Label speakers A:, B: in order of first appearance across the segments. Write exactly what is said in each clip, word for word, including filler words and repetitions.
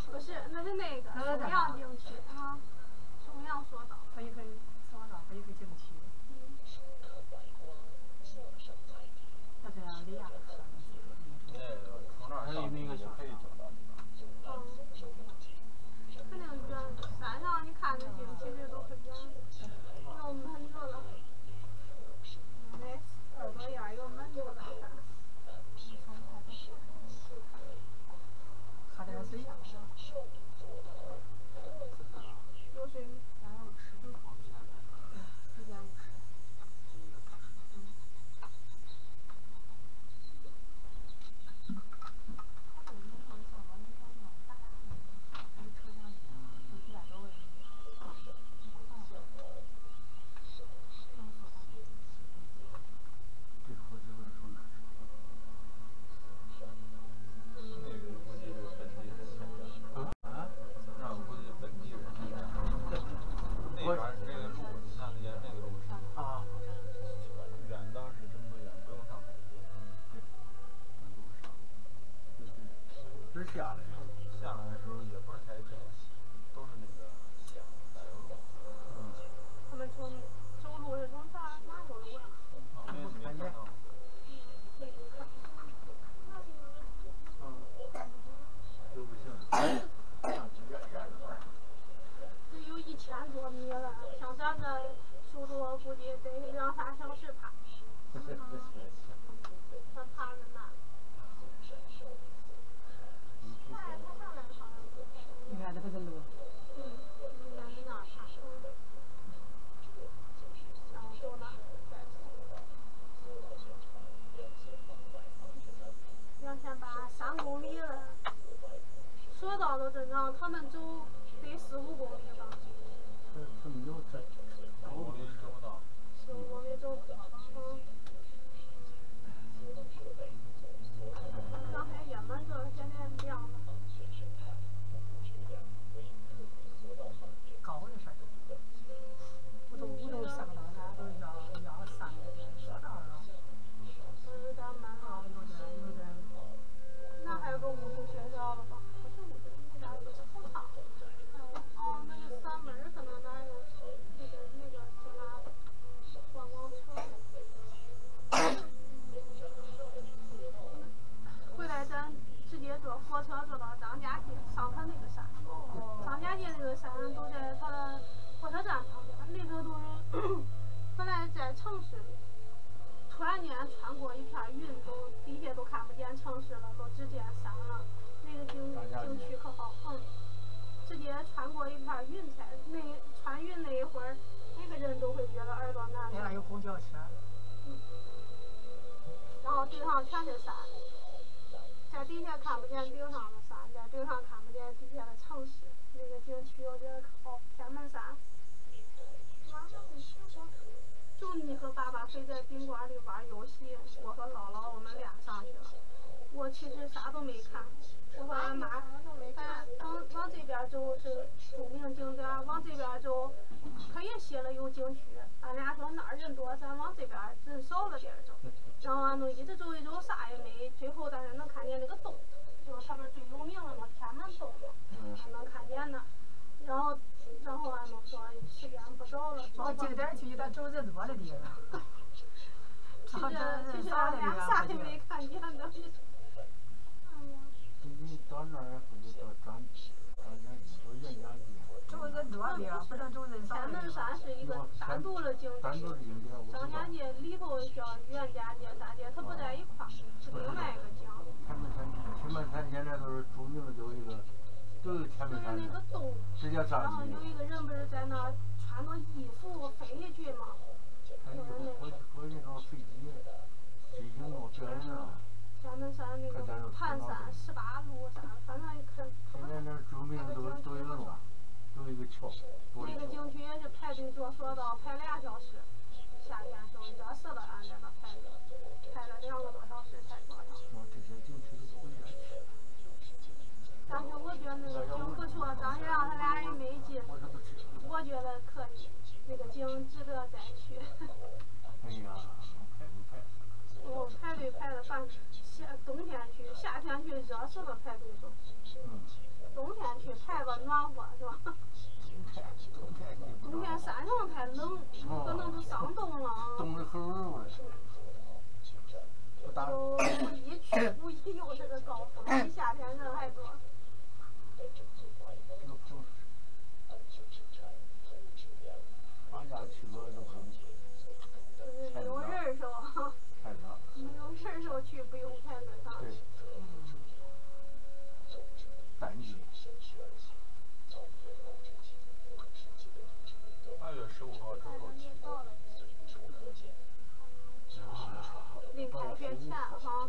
A: 不是，那是那个松阳景区啊，松阳索道。
B: 可以可以，索道可以可以景区。
A: 嗯。
B: 那这样离呀？
C: 那个从那儿上那个可以走到那个。
A: 嗯。肯定远，山上你看那景其实都很远，有门子了。那耳朵眼有门子了，看。
B: 喝点水呀。
A: 有水吗？
B: 两百五十。一百五十。
C: 下来，下来的时候也不是太正，都是那个乡柏油路。
A: 嗯。他们从走路是从哪哪条路呀？
C: 我也没看到。嗯。都不行。
A: 这有一千多米了，像咱这速度我估计得两三小时爬。咱爬着呢。
B: 你看这个路。
A: 嗯，你看你那爬。然后走哪？两千八，三公里了。索道都正常，他们走得十五公里吧。
C: 这这没有这，十五公里走不到。
A: 十五公里走不到，嗯。刚才也蛮热，现在凉了。
B: 高的事儿，不都不都上道了，都要要上索道了。
A: 有点慢啊，
B: 有点有点。
A: 那还有个物理学校了吧？不是物理，那边有个操场。哦，那个三门可能那有那个那个叫啥观光车。回来咱直接坐火车坐到张家界，上他那个山。张家界那个山都在他的火车站旁边，那个都是本来在城市里，突然间穿过一片云，都底下都看不见城市了，都只见山了。那个景景区可好，嗯，直接穿过一片云彩，那穿云那一会儿，每个人都会觉得耳朵难受。
B: 那有公交车。
A: 嗯。然后顶上全是山，在底下看不见顶上的山，在顶上看不见底下的城市。那个景区我觉得可好，天门山。就你和爸爸非在宾馆里玩游戏，我和姥姥我们俩上去了。我其实啥都没看，我和俺妈，哎，往往这边走是著名景点，往这边走，他也写了有景区。俺俩说那儿人多，咱往这边人少了点走。然后俺都一直走一走，啥也没，最后但是能看见那个洞，就是他们最有名的嘛，天门洞嘛，还能看见呢。然后，然后俺们说时间不早了，
B: 往景点去，咱走人多的地方。
A: 其实其实俺俩啥也没看见的。哎呀。
C: 你到那儿不就到张张家界到袁家界？
B: 走人多的地方，不能走人少的地方。
A: 天门山是一个单独的景区，张家界里头叫袁家界啥界，它不在一块儿，是另外一个景。
C: 天门山，天门山现在都是著名的，都有一个。就是
A: 那个洞，然后有一个人不是在那穿着衣服飞下去吗？就是那个。
C: 我那种飞机，飞行路这样啊。
A: 天门山那个盘山十八路啥的，反正可。
C: 现在那著名的都都有路，都有一个桥。
A: 那个景区也是排队坐索道排俩小时，夏天时候热死了，俺在那排队，排了两个多小时才坐上。
C: 这些景区都不远。
A: 但是我觉得那个景不错，张学良他俩也没进，我觉得可以，那个景值得再去。
C: 哎呀，排队排死了。
A: 哦，排队排的，反正夏冬天去，夏天去热死了排队都。
C: 嗯。
A: 冬天去。 去太吧暖和是吧？冬天山上太冷，可能都伤冻了啊。
C: 冻得很我。
A: 就五一去，五一又是个高峰，比夏天人还多。
C: 放假去了都很。
A: 没有人时候，没有人时候去不用排队上。
C: 对。淡季。八月十五号之后去。
A: 临开学前哈。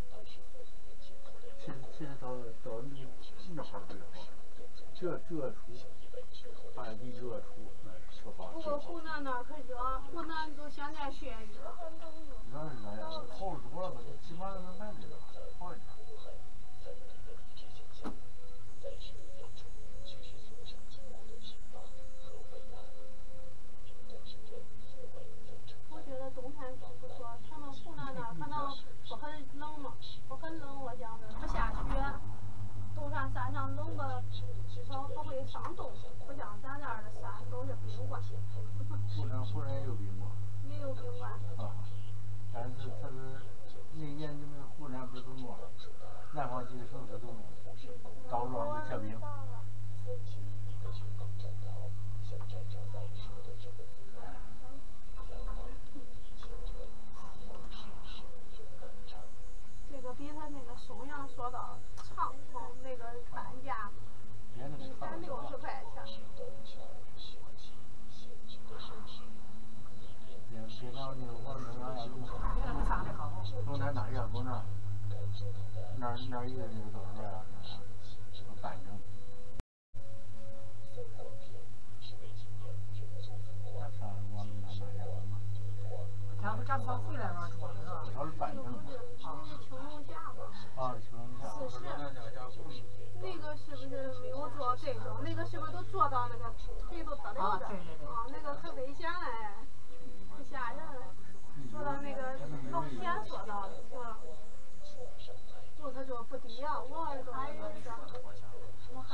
C: 其实其实到到那那会儿最好，这这月初，八月底九月初那是特好。
A: 不过湖南那可热，湖南都现在雪雨了。
C: 热热呀，好多了吧？起码能来这个好一点。
A: 我觉得冬天不错，他们湖南那可能不很冷嘛，不很冷，我想着不下雪，登上山上冷吧，至少不会伤冻，不像咱这儿的山都是宾馆。
C: 湖南湖南也有宾馆。
A: 也有宾馆。
C: 啊，但是他是那年你们湖南不是都弄了，南方几个城市都弄了，到处就结冰。
A: 这个比他那个松阳说到长丰那个半价，一百六十块钱。
C: 别别到那个我那俺家龙龙潭大学不那儿，那儿那儿一个那个多少呀？那个半成。那啥，我龙潭大学嘛。
B: 咱不咱不回来玩住是吧？
C: 他是半成。
A: 啊。青龙峡嘛。
C: 啊，青龙峡。
A: 四十。那个是不是没有坐这种？那个是不是都坐到那个腿都得溜着？
B: 啊，对对对。
A: 啊，那个可危险嘞，可吓人。坐到那个老险索道里，是吧？就他说不低呀，我儿子还有点。